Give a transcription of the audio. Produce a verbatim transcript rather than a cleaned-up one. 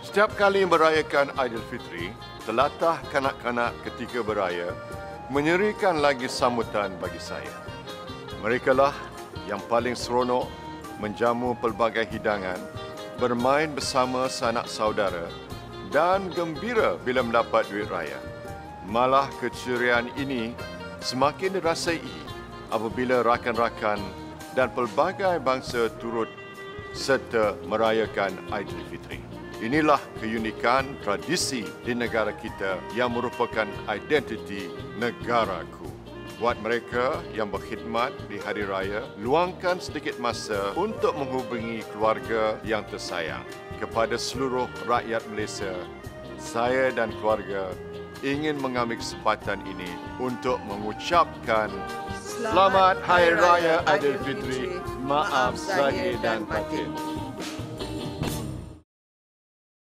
Setiap kali merayakan Aidilfitri, telatah kanak-kanak ketika beraya menyerikan lagi sambutan bagi saya. Merekalah yang paling seronok menjamu pelbagai hidangan, bermain bersama sanak saudara dan gembira bila mendapat duit raya. Malah keceriaan ini semakin dirasai apabila rakan-rakan dan pelbagai bangsa turut serta merayakan Aidilfitri. Inilah keunikan tradisi di negara kita yang merupakan identiti negaraku. Buat mereka yang berkhidmat di hari raya, luangkan sedikit masa untuk menghubungi keluarga yang tersayang. Kepada seluruh rakyat Malaysia, saya dan keluarga ingin mengambil kesempatan ini untuk mengucapkan Selamat Hari Raya Aidilfitri. Maaf zahir dan batin.